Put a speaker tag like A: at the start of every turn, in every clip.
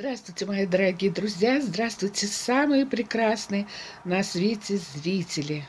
A: Здравствуйте, мои дорогие друзья! Здравствуйте, самые прекрасные на свете зрители!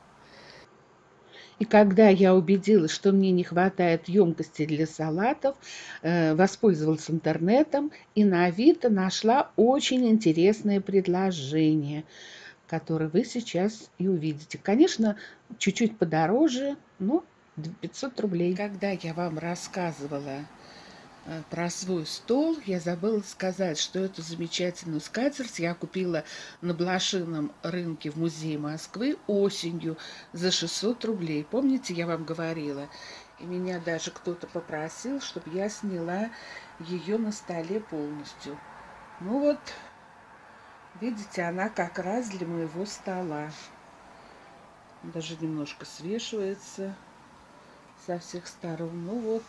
A: И когда я убедилась, что мне не хватает емкости для салатов, воспользовалась интернетом и на Авито нашла очень интересное предложение, которое вы сейчас и увидите. Конечно, чуть-чуть подороже, но 500 рублей. Когда я вам рассказывала про свой стол, я забыла сказать, что эту замечательную скатерть я купила на блошином рынке в музее Москвы осенью за 600 рублей. Помните, я вам говорила? И меня даже кто-то попросил, чтобы я сняла ее на столе полностью. Ну вот, видите, она как раз для моего стола. Даже немножко свешивается со всех сторон. Ну вот.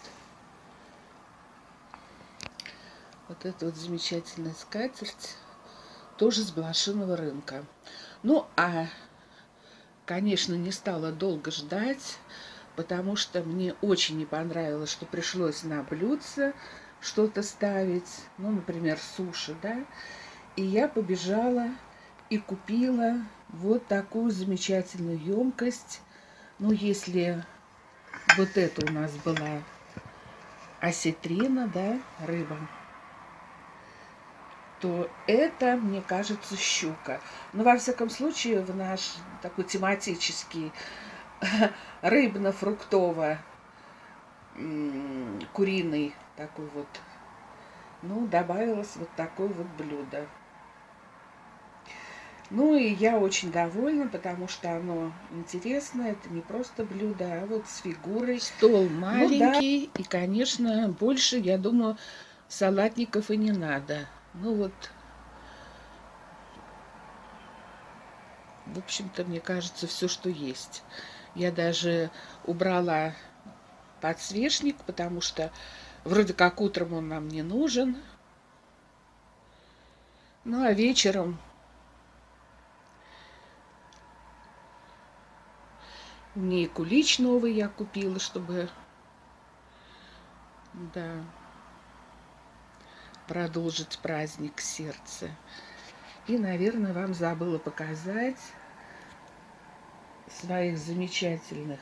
A: Вот эта вот замечательная скатерть, тоже с блошиного рынка. Ну, конечно, не стала долго ждать, потому что мне очень не понравилось, что пришлось на блюдце что-то ставить, ну, например, суши, да. И я побежала и купила вот такую замечательную емкость. Ну, если вот это у нас была осетрина, да, рыба, то это, мне кажется, щука. Но, во всяком случае, в наш такой тематический рыбно-фруктово-куриный такой вот, ну, добавилось вот такое вот блюдо. Ну, и я очень довольна, потому что оно интересное. Это не просто блюдо, а вот с фигурой. Стол маленький, ну, да. И, конечно, больше, я думаю, салатников и не надо. Ну вот, в общем-то, мне кажется, все, что есть. Я даже убрала подсвечник, потому что вроде как утром он нам не нужен. Ну, а вечером мне и кулич новый я купила, чтобы, да, продолжить праздник сердца. И, наверное, вам забыла показать своих замечательную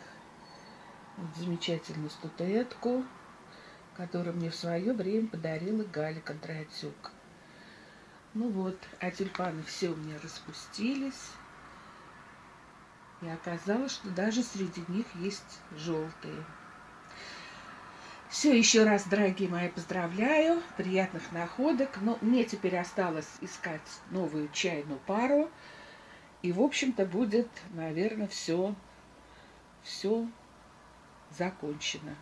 A: статуэтку, которую мне в свое время подарила Галя Кондратюк. Ну вот, а тюльпаны все у меня распустились. И оказалось, что даже среди них есть желтые. Все, еще раз, дорогие мои, поздравляю, приятных находок. Но мне теперь осталось искать новую чайную пару. И, в общем-то, будет, наверное, все закончено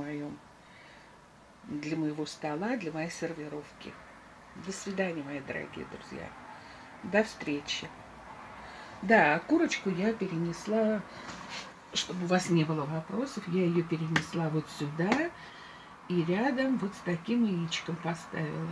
A: для моего стола, для моей сервировки. До свидания, мои дорогие друзья. До встречи. Да, курочку я перенесла, чтобы у вас не было вопросов, я ее перенесла вот сюда. И рядом вот с таким яичком поставила.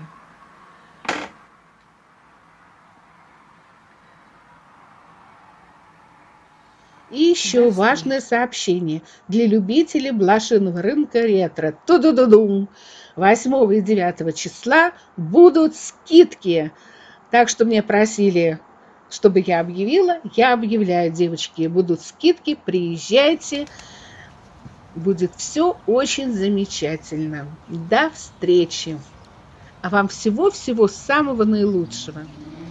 A: И еще важное сообщение для любителей блошиного рынка ретро. Ту-ду-ду-дум! 8 и 9 числа будут скидки. Так что мне просили, чтобы я объявила. Я объявляю, девочки, будут скидки, приезжайте. Будет все очень замечательно. До встречи. А вам всего-всего самого наилучшего.